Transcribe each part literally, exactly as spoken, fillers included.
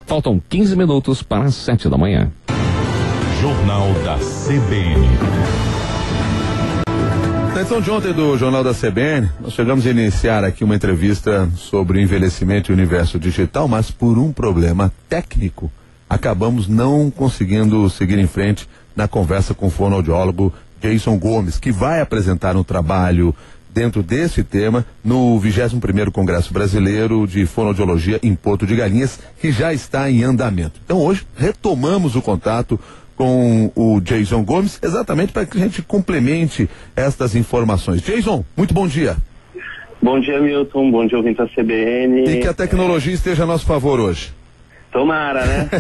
Faltam quinze minutos para as sete da manhã. Jornal da C B N. Na edição de ontem do Jornal da C B N, nós chegamos a iniciar aqui uma entrevista sobre o envelhecimento e o universo digital, mas por um problema técnico, acabamos não conseguindo seguir em frente na conversa com o fonoaudiólogo Jason Gomes, que vai apresentar um trabalho dentro desse tema no vigésimo primeiro Congresso Brasileiro de Fonoaudiologia em Porto de Galinhas, que já está em andamento. Então hoje retomamos o contato com o Jason Gomes, exatamente para que a gente complemente estas informações. Jason, muito bom dia. Bom dia, Milton, bom dia, ouvinte da C B N. E que a tecnologia esteja a nosso favor hoje. Tomara, né?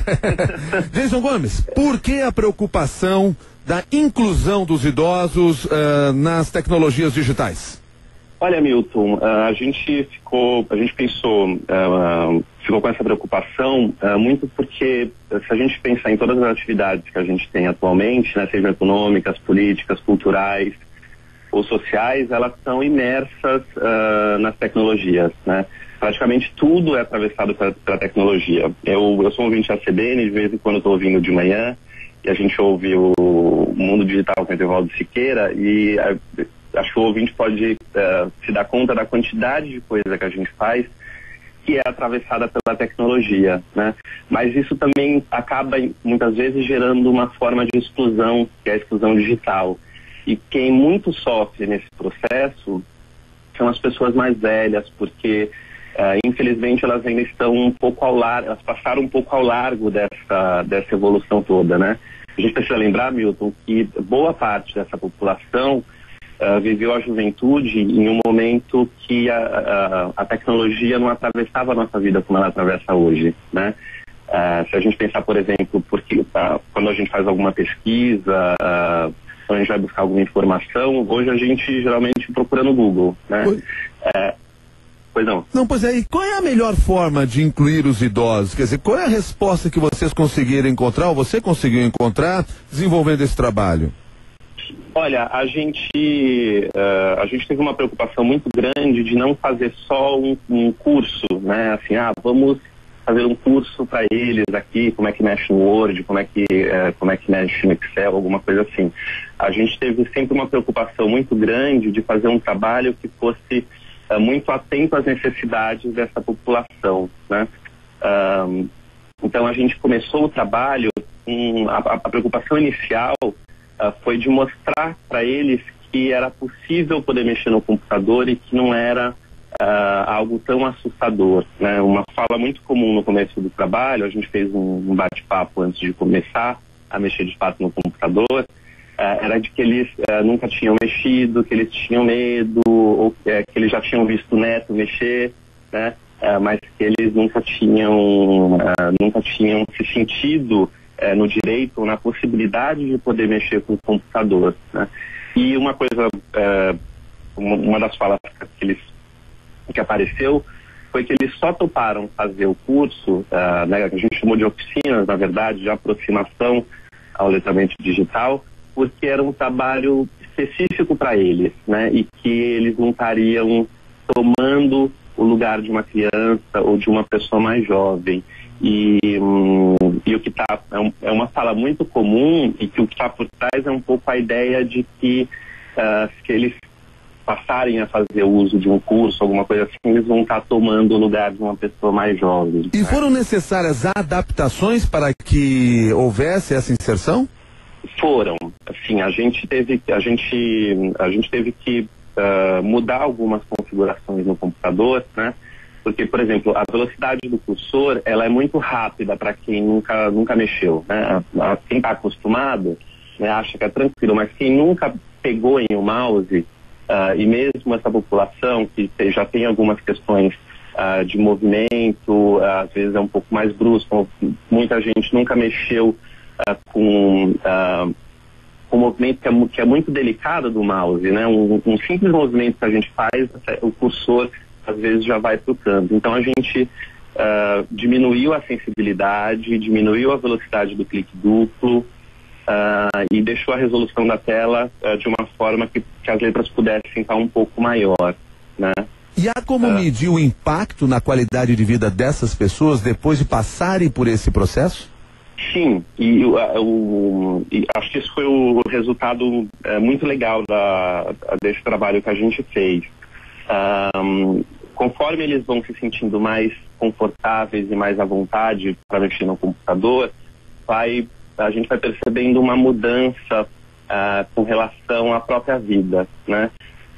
Jason Gomes, por que a preocupação da inclusão dos idosos uh, nas tecnologias digitais? Olha, Milton, uh, a gente ficou, a gente pensou, uh, ficou com essa preocupação uh, muito porque uh, se a gente pensar em todas as atividades que a gente tem atualmente, né, sejam econômicas, políticas, culturais ou sociais, elas são imersas uh, nas tecnologias, né? Praticamente tudo é atravessado pela, pela tecnologia. Eu, eu sou um ouvinte da C B N, de vez em quando eu estou ouvindo de manhã, e a gente ouve o, o Mundo Digital com o Etevaldo Siqueira, e uh, acho que o ouvinte pode uh, se dar conta da quantidade de coisa que a gente faz que é atravessada pela tecnologia, né? Mas isso também acaba muitas vezes gerando uma forma de exclusão, que é a exclusão digital. E quem muito sofre nesse processo são as pessoas mais velhas, porque uh, infelizmente elas ainda estão um pouco ao largo, elas passaram um pouco ao largo dessa, dessa evolução toda, né? A gente precisa lembrar, Milton, que boa parte dessa população Uh, viveu a juventude em um momento que a, a, a tecnologia não atravessava a nossa vida como ela atravessa hoje, né? Uh, se a gente pensar, por exemplo, porque uh, quando a gente faz alguma pesquisa, uh, quando a gente vai buscar alguma informação, hoje a gente geralmente procura no Google, né? Oi. Uh, pois não. Não, pois é, e qual é a melhor forma de incluir os idosos? Quer dizer, qual é a resposta que vocês conseguiram encontrar, ou você conseguiu encontrar, desenvolvendo esse trabalho? Olha, a gente, uh, a gente teve uma preocupação muito grande de não fazer só um, um curso, né? Assim, ah, vamos fazer um curso para eles aqui, como é que mexe no Word, como é que, uh, como é que mexe no Excel, alguma coisa assim. A gente teve sempre uma preocupação muito grande de fazer um trabalho que fosse uh, muito atento às necessidades dessa população, né? Uh, então a gente começou o trabalho com a, a preocupação inicial. Uh, foi de mostrar para eles que era possível poder mexer no computador e que não era uh, algo tão assustador, né? Uma fala muito comum no começo do trabalho, a gente fez um, um bate-papo antes de começar a mexer de fato no computador, uh, era de que eles uh, nunca tinham mexido, que eles tinham medo, ou uh, que eles já tinham visto o neto mexer, né? Uh, mas que eles nunca tinham, uh, nunca tinham se sentido É, no direito ou na possibilidade de poder mexer com o computador, né? E uma coisa, é, uma, uma das falas que, eles, que apareceu foi que eles só toparam fazer o curso, uh, né, que a gente chamou de oficinas, na verdade, de aproximação ao letramento digital, porque era um trabalho específico para eles, né? E que eles não estariam tomando o lugar de uma criança ou de uma pessoa mais jovem. E, hum, e o que está é, um, é uma fala muito comum, e que o que está por trás é um pouco a ideia de que uh, se eles passarem a fazer uso de um curso, alguma coisa assim, eles vão estar tá tomando o lugar de uma pessoa mais jovem. E né? Foram necessárias adaptações para que houvesse essa inserção? Foram. Assim, a gente teve, a gente, a gente teve que uh, mudar algumas configurações no computador, né? Porque, por exemplo, a velocidade do cursor, ela é muito rápida para quem nunca, nunca mexeu, né? A, a, quem está acostumado, né, acha que é tranquilo, mas quem nunca pegou em um mouse, uh, e mesmo essa população que te, já tem algumas questões uh, de movimento, uh, às vezes é um pouco mais brusco, muita gente nunca mexeu uh, com uh, um movimento que é, que é muito delicado do mouse, né? Um, um simples movimento que a gente faz, o cursor às vezes já vai para o canto. Então a gente uh, diminuiu a sensibilidade, diminuiu a velocidade do clique duplo uh, e deixou a resolução da tela uh, de uma forma que, que as letras pudessem estar um pouco maior, né? E há como Ah. medir o impacto na qualidade de vida dessas pessoas depois de passarem por esse processo? Sim, e, o, o, e acho que esse foi o resultado é, muito legal da, desse trabalho que a gente fez. Um, conforme eles vão se sentindo mais confortáveis e mais à vontade para mexer no computador, vai, a gente vai percebendo uma mudança uh, com relação à própria vida, né?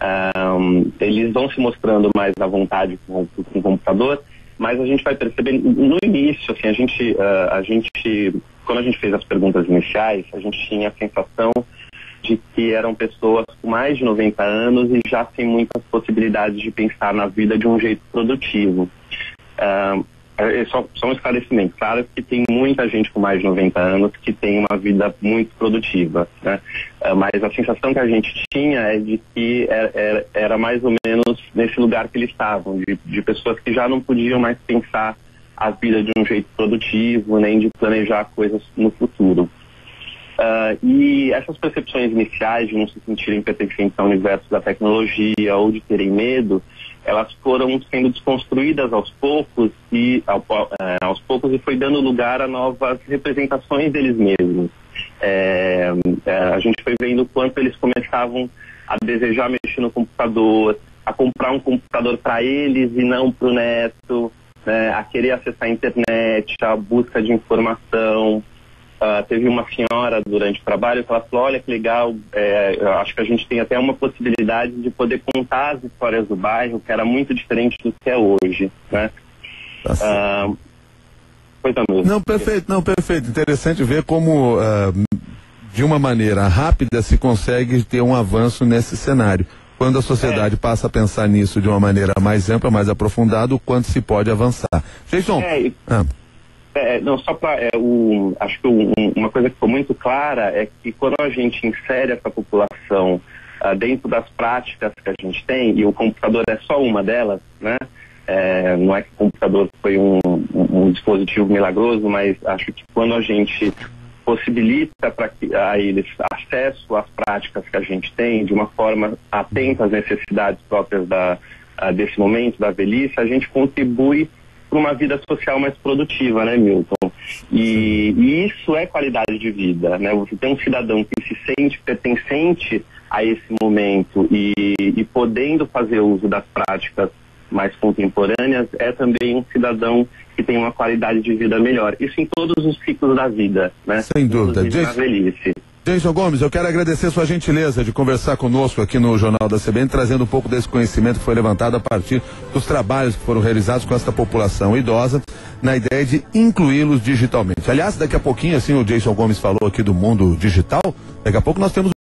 Um, eles vão se mostrando mais à vontade com, com o computador, mas a gente vai perceber no início, assim, a gente, uh, a gente, quando a gente fez as perguntas iniciais, a gente tinha a sensação de que eram pessoas com mais de noventa anos e já sem muitas possibilidades de pensar na vida de um jeito produtivo. Uh, é só, só um esclarecimento. Claro que tem muita gente com mais de noventa anos que tem uma vida muito produtiva, né? Uh, mas a sensação que a gente tinha é de que era, era, era mais ou menos nesse lugar que eles estavam, de, de pessoas que já não podiam mais pensar a vida de um jeito produtivo, nem de planejar coisas no futuro. Uh, e essas percepções iniciais de não se sentirem pertencentes ao universo da tecnologia ou de terem medo, elas foram sendo desconstruídas aos poucos e ao, uh, aos poucos e foi dando lugar a novas representações deles mesmos. É, é, a gente foi vendo o quanto eles começavam a desejar mexer no computador, a comprar um computador para eles e não para o neto, né, a querer acessar a internet, a busca de informação. Uh, teve uma senhora durante o trabalho que ela falou, olha que legal, é, eu acho que a gente tem até uma possibilidade de poder contar as histórias do bairro, que era muito diferente do que é hoje, né? Tá uh, pois não, mesmo. Não, perfeito, não, perfeito. Interessante ver como, uh, de uma maneira rápida, se consegue ter um avanço nesse cenário. Quando a sociedade é. passa a pensar nisso de uma maneira mais ampla, mais aprofundada, o quanto se pode avançar. Jason, é, e... ah. É, não, só para, é, o, acho que o, um, uma coisa que ficou muito clara é que quando a gente insere essa população uh, dentro das práticas que a gente tem, e o computador é só uma delas, né? É, não é que o computador foi um, um, um dispositivo milagroso, mas acho que quando a gente possibilita para que a eles acesso às práticas que a gente tem de uma forma atenta às necessidades próprias da, uh, desse momento, da velhice, a gente contribui para uma vida social mais produtiva, né, Milton? E, e isso é qualidade de vida, né? Você tem um cidadão que se sente pertencente a esse momento e, e podendo fazer uso das práticas mais contemporâneas, é também um cidadão que tem uma qualidade de vida melhor. Isso em todos os ciclos da vida, né? Sem dúvida. Inclusive na velhice. Jason Gomes, eu quero agradecer sua gentileza de conversar conosco aqui no Jornal da C B N, trazendo um pouco desse conhecimento que foi levantado a partir dos trabalhos que foram realizados com essa população idosa, na ideia de incluí-los digitalmente. Aliás, daqui a pouquinho, assim, o Jason Gomes falou aqui do mundo digital, daqui a pouco nós temos